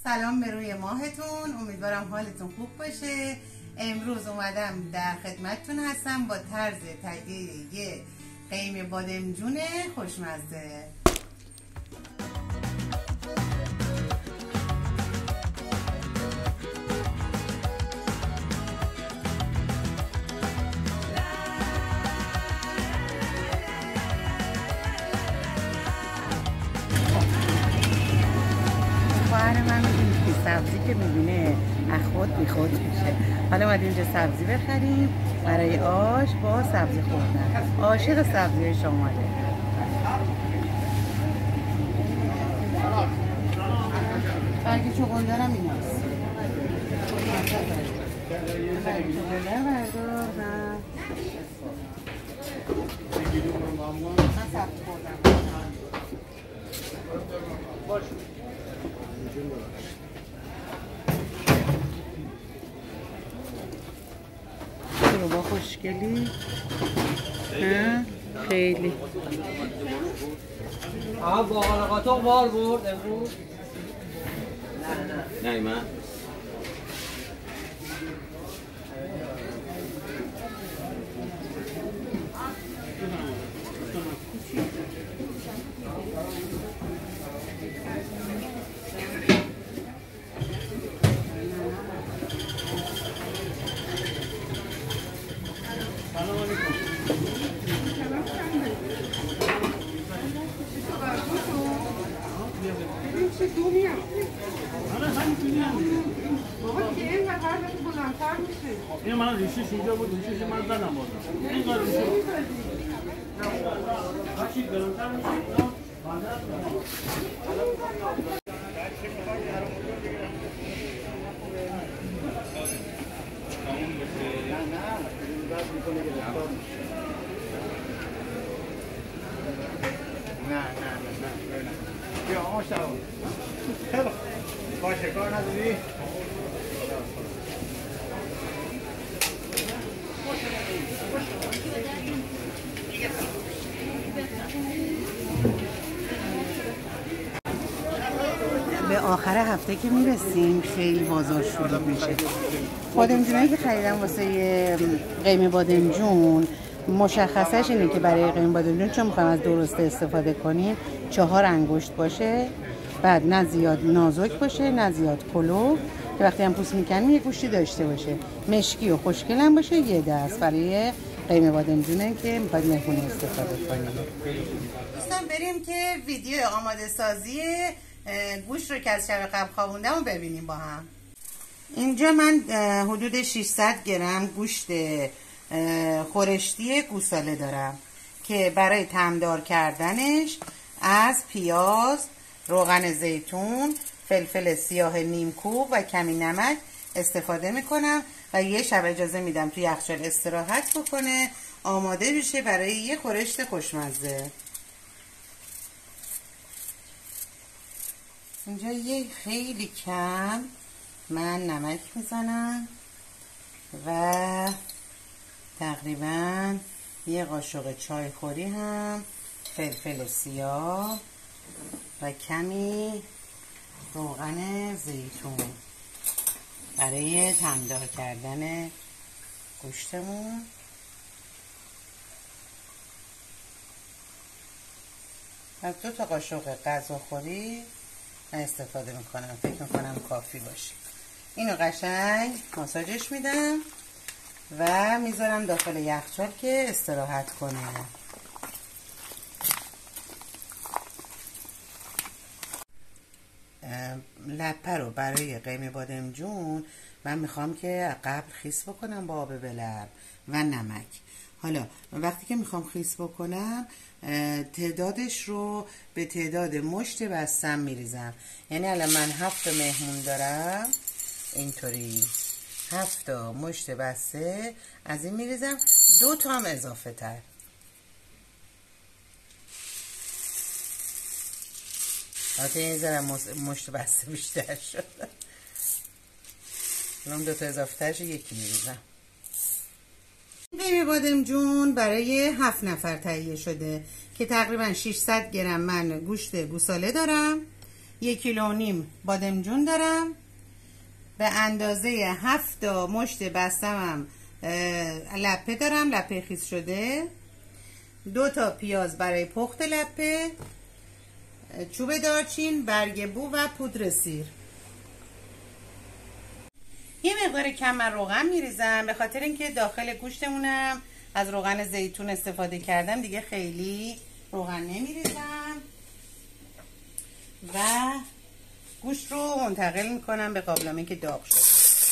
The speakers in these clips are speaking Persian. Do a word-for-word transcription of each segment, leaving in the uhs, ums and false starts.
سلام به روی ماهتون، امیدوارم حالتون خوب باشه. امروز اومدم در خدمتتون هستم با طرز تهیه یه قیم بادمجون خوشمزه. خواهر من میدونید که سبزی که میبینه اخوت بیخود میشه. حالا اومدیم اینجا سبزی بخریم برای آش با سبزی خوردن. عاشق سبزی شماله. برگی چغندرم ایناست. برگی چغندر بردارم. من سبزی خوردم. رو با خوشگلی نه خیلی آها با قاطق بار برد امروز نه نه نه من این من ریشش اینجا بود، ریشش من زدم بازم این قدر ریشه هرچی گرمتر میشه نه نه نه نه بیا آقا شما خیلی باشه کار نداری به آخر هفته که میرسیم خیلی بازار شلوغ میشه. بادمجونایی که خریدم واسه قیم بادمجون مشخصش اینه که برای قیم بادمجون چون میخوایم از درسته استفاده کنیم چهار انگشت باشه، بعد نه زیاد نازک باشه نه زیاد کلو، که وقتی هم پوست میکنیم یه گوشتی داشته باشه، مشکی و خوشگل هم باشه. یه دست برای قیم بادمجونه که میخواید مهمونی استفاده کنیم. دوستان بریم که ویدیو آماده سازی گوشت رو که از شب قبل خوابوندم رو ببینیم با هم. اینجا من حدود ششصد گرم گوشت خورشتی گوساله دارم که برای طعمدار کردنش از پیاز، روغن زیتون، فلفل سیاه نیمکوب و کمی نمک استفاده میکنم و یه شب اجازه میدم توی یخچال استراحت بکنه آماده بشه برای یه خورشت خوشمزه. اینجا یه خیلی کم من نمک میزنم و تقریبا یه قاشق چای خوری هم فلفل سیاه و کمی روغن زیتون برای طعمدار کردن گوشتمون. از دو تا قاشق غذاخوری من استفاده میکنم، فکر میکنم کافی باشه. اینو قشنگ ماساژش میدم و میذارم داخل یخچال که استراحت کنه. لپه رو برای قیم بادمجون من میخوام که قبل خیس بکنم با آب بلرم و نمک. حالا وقتی که میخوام خیس بکنم تعدادش رو به تعداد مشت بستم میریزم. یعنی الان من هفت مهمون دارم، اینطوری هفت مشت بسته از این میریزم، دو تا هم اضافه تر. حتی این ذره مشت بسته بیشتر شد. الان دو تا اضافه ترش یکی میریزم. قیم بادمجون برای هفت نفر تهیه شده که تقریبا ششصد گرم من گوشت گوساله دارم یک کیلو و نیم بادمجون دارم، به اندازه هفت تا مشت بستمم لپه دارم، لپه خیس شده، دو تا پیاز برای پخت لپه، چوب دارچین، برگ بو و پودر سیر. یه مقدار کم من روغن میریزم به خاطر اینکه داخل گوشتمونم از روغن زیتون استفاده کردم، دیگه خیلی روغن نمیریزم و گوشت رو منتقل میکنم به قابلمه که داغ شده.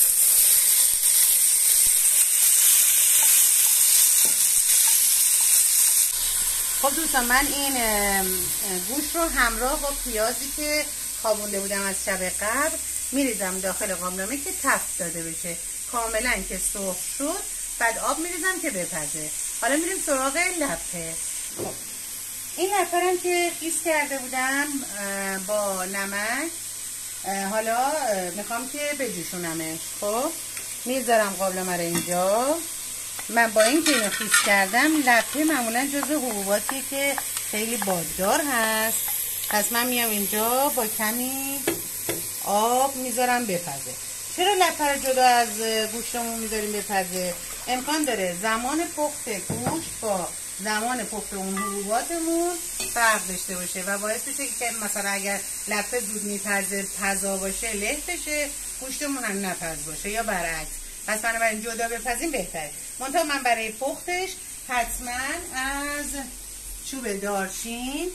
خب دوستان، من این گوشت رو همراه با پیازی که خوابونده بودم از شب قبل میریزم داخل قابلمه که تفت داده بشه، کاملا که سرخ شد بعد آب میریزم که بپزه. حالا میریم سراغ لپه. خب این لپه رو که خیس کرده بودم با نمک، حالا میخوام که بجوشونمش. خب میذارم قابلمه رو اینجا. من با این که اینو خیس کردم، لپه معمولا جزو حبوباتیه که خیلی باددار هست، پس من میام اینجا با کمی آب میذارم بپزه. چرا لپه رو جدا از گوشتمون میذاریم بپزه؟ امکان داره زمان پخت گوشت با زمان پخت اون حبوباتمون فرق داشته باشه و باعث بشه که مثلا اگر لپه زود میپزه پزا باشه له بشه، گوشتمون هم نپز باشه یا برعکس. پس بنابراین جدا بپزیم بهتره. منتها من برای پختش حتما از چوب دارچین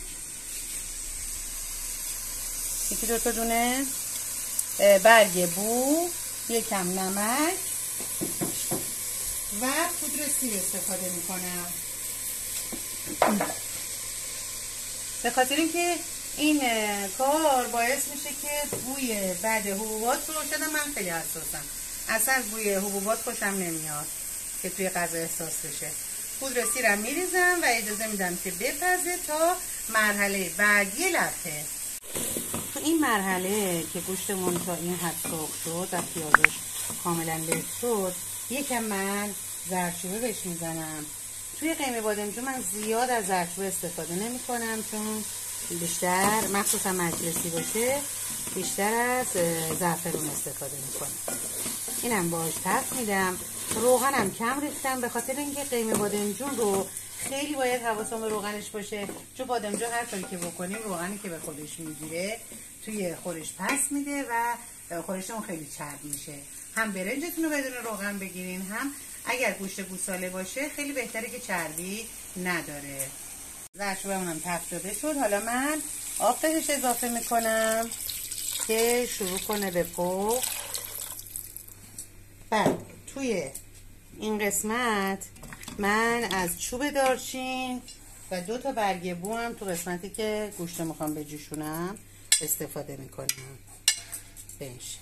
یکی دو تا دونه، برگ بو، یکم نمک و پودر سیر استفاده میکنم، به خاطر اینکه این کار باعث میشه که بوی بعد حبوبات رو شده. من خیلی حساسم، اصلا از بوی حبوبات خوشم نمیاد که توی غذا احساس بشه. پودر سیرم میریزم و اجازه میدم که بپزه تا مرحله بعدی لپه. تو این مرحله که گوشتمون تا این حد سرخ شد و پیازش کاملا له شد، یکم من زردچوبه بهش میزنم. توی قیمه بادمجون من زیاد از زردچوبه استفاده نمی کنم، چون بیشتر مخصوصا مجلسی باشه بیشتر از زعفرون استفاده می کنم. اینم باش تفت میدم. روغنم کم ریختم به خاطر اینکه قیمه بادمجون رو خیلی باید حواسمون به روغنش باشه، چون بادمجون هر کاری که بکنیم روغنی که به خودش میگیره توی خودش پس میده و خودشون خیلی چرب میشه. هم برنجتون رو بدون روغن بگیرین، هم اگر گوشت گوساله باشه خیلی بهتره که چربی نداره. زردچوبمون هم تفت داده شد. حالا من آب بهش اضافه میکنم که شروع کنه به پخت. بعد توی این قسمت من از چوب دارچین و دو تا برگ بو هم تو قسمتی که گوشت میخوام بجوشونم استفاده میکنم بنش.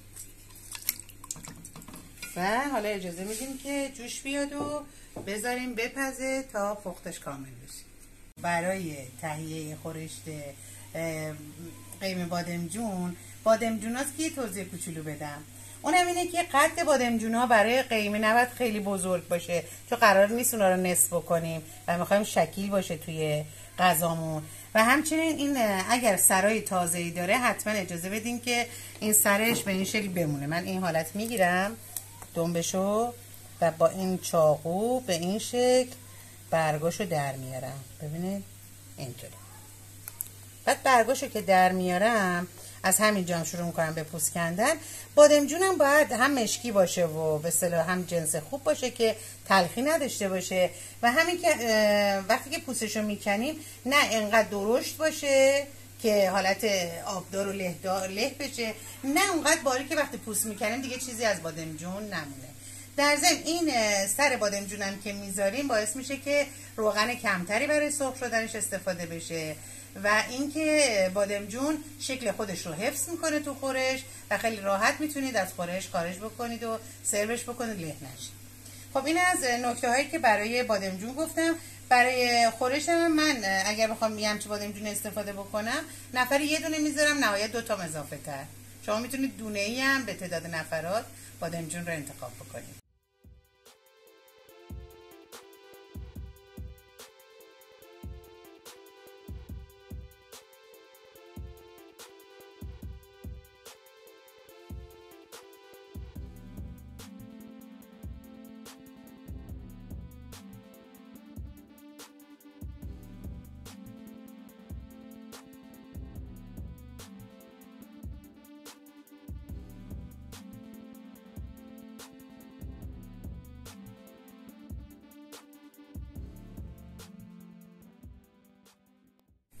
و حالا اجازه میدیم که جوش بیاد و بذاریم بپزه تا پختش کامل بشه. برای تهیه خورشت قیمه بادمجون، بادمجوناست که یه توضیح کوچولو بدم. اونم اینه که قد بادمجون ها برای قیمه نباید خیلی بزرگ باشه، چون قرار نیست اونا رو نصف بکنیم و میخوایم شکیل باشه توی غذامون. و همچنین این اگر سرای تازه‌ای داره حتما اجازه بدین که این سرش به این شکل بمونه. من این حالت میگیرم دنبشو و با این چاقو به این شکل برگاشو در میارم. ببینید اینطوری. بعد برگاشو که در میارم از همینجا هم شروع میکنم به پوست کندن. بادمجونم باید هم مشکی باشه و به اصطلاح هم جنس خوب باشه که تلخی نداشته باشه و همین که وقتی که پوستشو میکنیم نه انقدر درشت باشه که حالت آبدار و لهدار له بشه، نه اونقدر باری که وقتی پوست میکنیم دیگه چیزی از بادمجون نمونه. در ضمن این سر بادمجونم که میذاریم باعث میشه که روغن کمتری برای سرخ شدنش استفاده بشه و اینکه بادمجون شکل خودش رو حفظ میکنه تو خورش و خیلی راحت میتونید از خورش خارج بکنید و سروش بکنید له نشه. خب این از نکته هایی که برای بادمجون گفتم. برای خورش من اگر بخوام یه همچین بادمجون استفاده بکنم نفری یه دونه میذارم، نهایت دو تا اضافه تر. شما میتونید دونه ای هم به تعداد نفرات بادمجون رو انتخاب بکنید.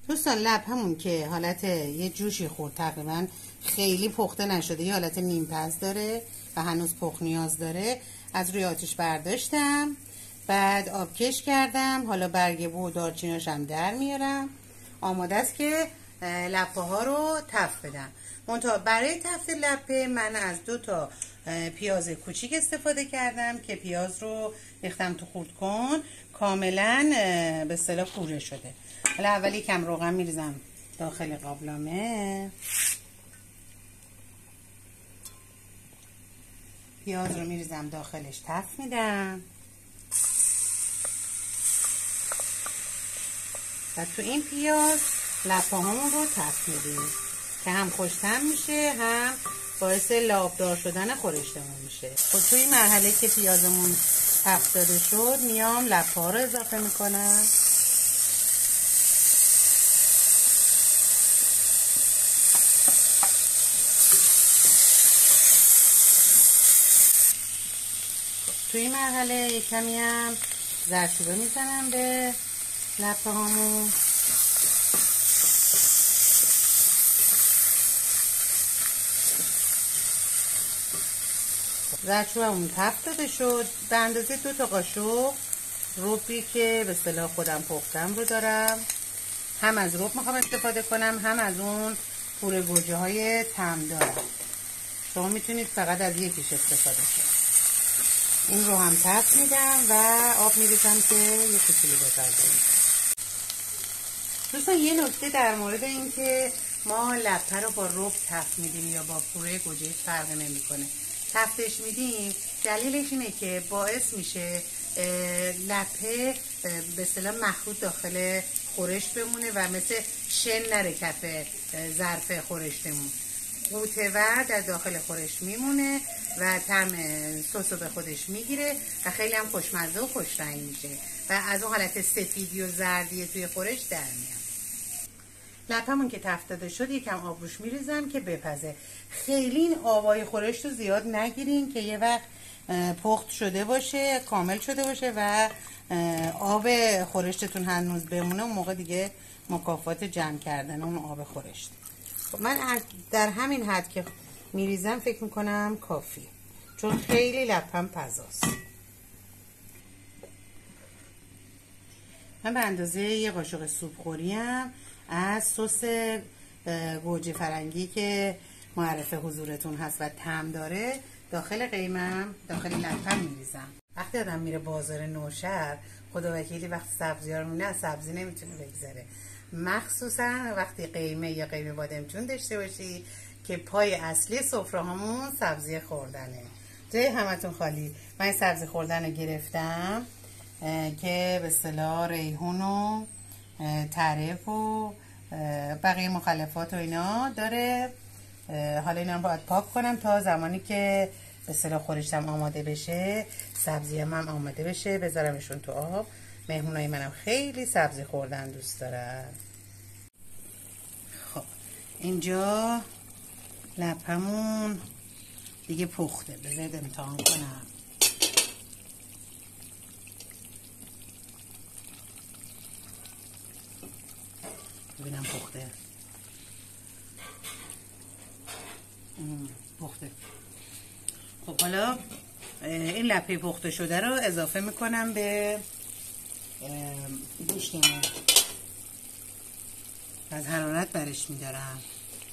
دوستان لب همون که حالت یه جوشی خورد، تقریبا خیلی پخته نشده، یه حالت نیم پز داره و هنوز پخت نیاز داره. از روی آتش برداشتم، بعد آبکش کردم. حالا برگ بو و دارچیناش هم در میارم. آماده است که لپه ها رو تفت بدم. منتها برای تفت لپه من از دو تا پیاز کوچیک استفاده کردم که پیاز رو ریختم تو خورد کن، کاملا به اصطلاح پوره شده. حالا اولی یکم روغن میریزم داخل قابلمه، پیاز رو میریزم داخلش، تفت میدم و تو این پیاز لپه هامون رو تفت میدیم که هم خوش‌طعم میشه، هم باعث لابدار شدن خورشتمون میشه. خب تو این مرحله که پیازمون تفت داده شد، میام لپه ها رو اضافه میکنم. تو این مرحله یک کمی هم زردچوبه میزنم به لپه هامون. زردچوبمون تفت داده شد. به اندازه دو تا قاشق ربی که به اصطلاح خودم پختم رو دارم. هم از رب میخوام استفاده کنم، هم از اون پوره گوجه های طعم دارم. شما میتونید فقط از یکیش استفاده کنید. این رو هم تفت میدم و آب میریزم که یه کوچولو بپزه. دوستان یه نکته در مورد این که ما لپه رو با رب تفت میدیم یا با پوره گوجه فرق نمیکنه. تفتش میدیم دلیلش اینه که باعث میشه لپه به اصطلاح مخروط داخل خورش بمونه و مثل شن نره کف ظرف خورشتمون، قوطه‌ور در داخل خورش میمونه و طعم سس رو به خودش میگیره و خیلی هم خوشمزه و خوش رنگ میشه و از اون حالت سفیدی و زردی توی خورش در میاد. لپمون که تفت داده شد یکم آب روش میریزم که بپزه. خیلی این آبای خورش رو زیاد نگیرین که یه وقت پخت شده باشه، کامل شده باشه و آب خورشتتون هنوز بمونه، اون موقع دیگه مکافات جمع کردن اون آب خورشت. خب من در همین حد که میریزم فکر میکنم کافی، چون خیلی لپم پزاست. من به اندازه یه قاشق سوپ خوریم از سس گوجه فرنگی که معرف حضورتون هست و طعم داره داخل قیمم، داخل لپم میریزم. وقتی آدم میره بازار نوشهر، خدا وکیلی وقتی سبزی ها رو میبینه از سبزی نمیتونه بگذره، مخصوصا وقتی قیمه یا قیمه بادمجون داشته باشی که پای اصلی سفره هامون سبزی خوردنه. جای همتون خالی. من سبزی خوردن رو گرفتم که به اصطلاح ریحون و تعرف و بقیه مخلفات و اینا داره. حالا اینا رو باید پاک کنم تا زمانی که به اصطلاح خورشتم آماده بشه، سبزی هم, هم آماده بشه، بذارمشون تو آب. مهمونای منم خیلی سبزی خوردن دوست دارن. خب اینجا لپمون دیگه پخته، بذارید امتحان کنم. ببینم پخته. پخته. خب حالا این لپه پخته شده رو اضافه میکنم به گوشتمون. از حرارت برش میدارم.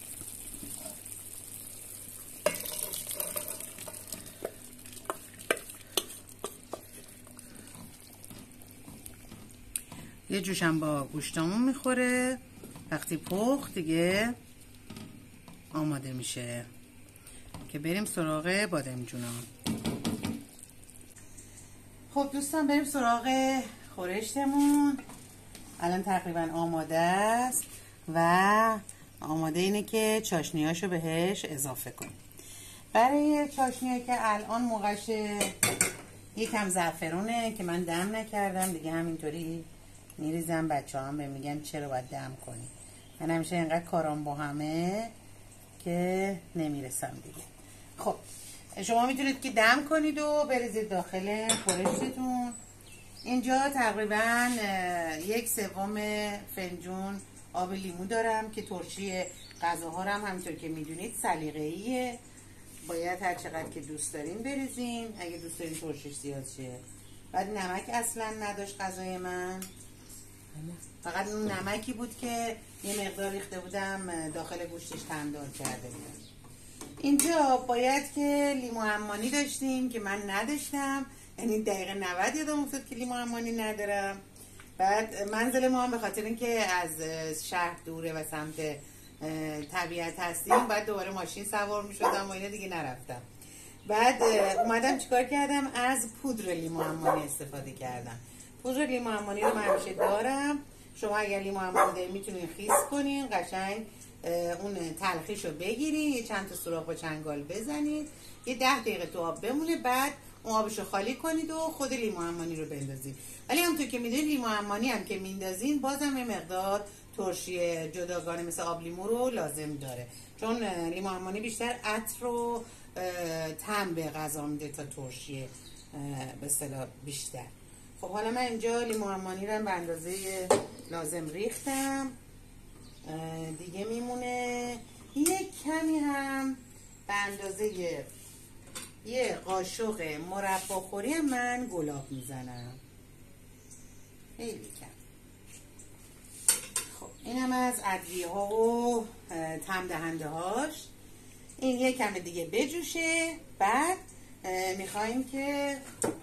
یه جوشم با گوشتمون میخوره. وقتی پخت دیگه آماده میشه که بریم سراغ بادمجونا. خب دوستان بریم سراغ خورشتمون. الان تقریبا آماده است و آماده اینه که چاشنیاشو بهش اضافه کنیم. برای چاشنیایی که الان موقعش یکم زعفرونه که من دم نکردم دیگه، همینطوری میریزم. بچه هم به میگن چرا باید دم کنی، من همیشه اینقدر کارام با همه که نمیرسم دیگه. خب شما میتونید که دم کنید و بریزید داخل خورشتتون. اینجا تقریبا یک سوم فنجون آب لیمو دارم که ترشی غذاها رو هم همونطور که میدونید سلیقه‌ایه، باید هر چقدر که دوست دارین بریزین اگه دوست دارین ترشیش زیاد شه. بعد نمک اصلا نداشت غذای من، فقط اون نمکی بود که یه مقدار ریخته بودم داخل گوشتش طعم‌دار کرده بود. اینجا باید که لیمو عمانی داشتیم که من نداشتم، یعنی دقیقه نود یادم افتاد که لیمو عمانی ندارم. بعد منزل ما هم به خاطر اینکه از شهر دوره و سمت طبیعت هستیم بعد دوباره ماشین سوار می شدم و اینا دیگه نرفتم. بعد اومدم چیکار کردم، از پودر لیمو عمانی استفاده کردم. پودر لیمو عمانی رو من همیشه دارم، شما اگر لیمو عمانی دارید میتونین خیس کنین، قشنگ اون تلخیش رو بگیرین، یه چند تا سوراخ با چنگال بزنید، یه ده دقیقه تو آب بمونه، بعد اون آبش رو خالی کنید و خود لیمو عمانی رو بندازید. ولی همونطور که میدونید لیمو عمانی هم که میندازین بازم یه مقدار ترشی جداگانه مثل آب لیمو رو لازم داره، چون لیمو عمانی بیشتر عطر و طعم به غذا میده تا ترشی به اصطلاح بیشتر. خب حالا من اینجا لیمو عمانی رو به اندازه لازم ریختم، دیگه میمونه یک کمی هم به اندازه یه قاشق مرباخوری من گلاب میزنم، خیلی کم. خب اینم از ادویه ها و طعم دهنده هاش. این یه کم دیگه بجوشه، بعد میخوایم که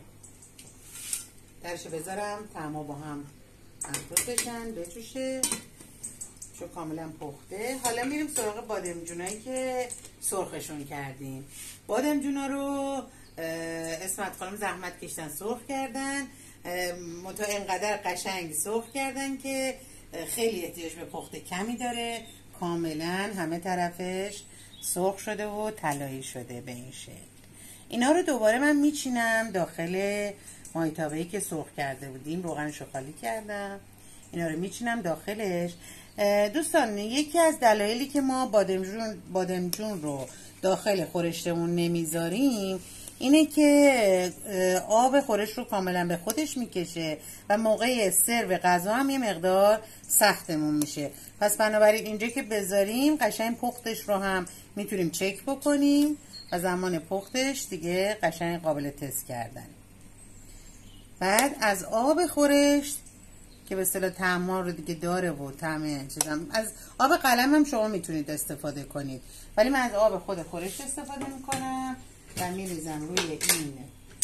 درشو بذارم طعما با هم مخلوط بشن، بجوشه چون کاملا پخته. حالا میریم سراغ بادمجونایی که سرخشون کردیم. بادمجونا رو اسمت خانم زحمت کشتن سرخ کردن، متا اینقدر قشنگ سرخ کردن که خیلی احتیاج به پخت کمی داره، کاملا همه طرفش سرخ شده و طلایی شده به این شکل. اینا رو دوباره من میچینم داخل مایتابه‌ای که سرخ کرده بودیم، روغنش رو خالی کردم، اینا رو میچینم داخلش. دوستان یکی از دلایلی که ما بادمجون بادمجون رو داخل خورشتمون نمیذاریم اینه که آب خورش رو کاملا به خودش میکشه و موقع سرو غذا هم یه مقدار سختمون میشه. پس بنابراین اینجا که بذاریم قشنگ پختش رو هم میتونیم چک بکنیم و زمان پختش دیگه قشنگ قابل تست کردن. بعد از آب خورشت که به اصطلاح طعم رو دیگه داره و طعم چیزام، از آب قلم هم شما میتونید استفاده کنید، ولی من از آب خود خورشت استفاده میکنم و میریزم روی این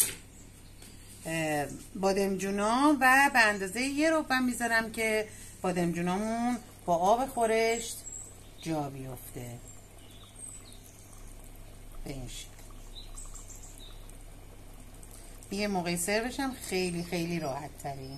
بادمجونا و به اندازه یه ربع میذارم که بادمجونامون با آب خورشت جا بیفته به این شکل. یه موقع سروش هم خیلی خیلی راحت ترین.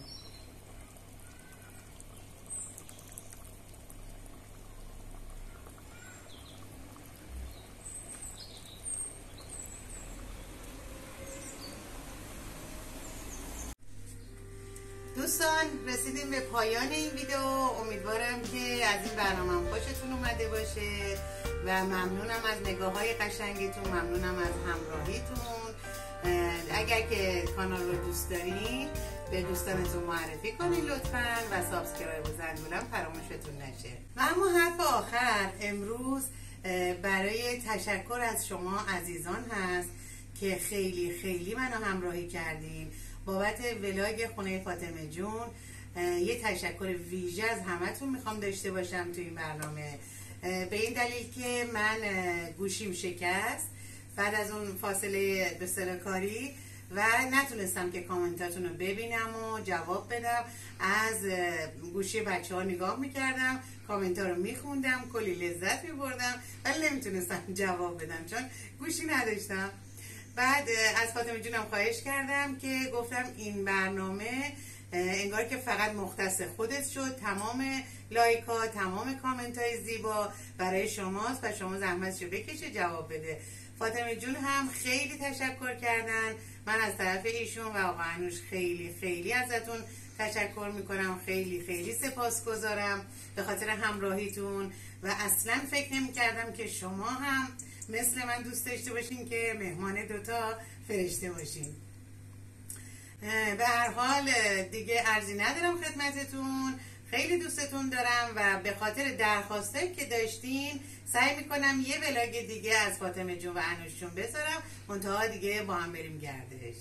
دوستان رسیدیم به پایان این ویدیو، امیدوارم که از این برنامه خوشتون اومده باشه و ممنونم از نگاه های قشنگتون، ممنونم از همراهیتون. اگر که کانال رو دوست دارین به دوستانتون معرفی کنین لطفاً و سابسکرایب و زنگولم فراموشتون نشه. و اما حرف آخر امروز برای تشکر از شما عزیزان هست که خیلی خیلی منو همراهی کردین بابت ولاگ خونه فاطمه جون. یه تشکر ویژه از همتون میخوام داشته باشم تو این برنامه، به این دلیل که من گوشیم شکست بعد از اون فاصله به اصطلاح کاری و نتونستم که کامنتاتون رو ببینم و جواب بدم. از گوشی بچه ها نگاه میکردم، کامنت ها رو میخوندم، کلی لذت میبردم ولی نمیتونستم جواب بدم چون گوشی نداشتم. بعد از فاطمه جونم خواهش کردم که گفتم این برنامه انگار که فقط مختص خودت شد، تمام لایک ها تمام کامنت های زیبا برای شماست و شما زحمتشو بکشه جواب بده. فاطمه جون هم خیلی تشکر کردن، من از طرف ایشون و آقا انوش خیلی خیلی ازتون تشکر میکنم، خیلی خیلی سپاسگزارم به خاطر همراهیتون و اصلا فکر نمی کردم که شما هم مثل من دوست داشته باشین که مهمان دوتا فرشته باشین. به هر حال دیگه عرضی ندارم خدمتتون، خیلی دوستتون دارم و به خاطر درخواستایی که داشتین سعی میکنم یه ولاگ دیگه از فاطمه جون و انوش جون بذارم، منتها دیگه با هم بریم گردش.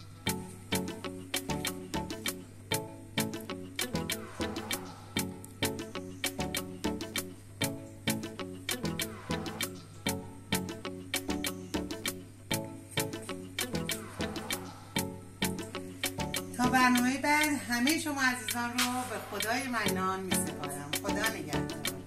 تا برنامه بعد همه شما عزیزان رو به خدای منان می سپارم. خدا نگهدار.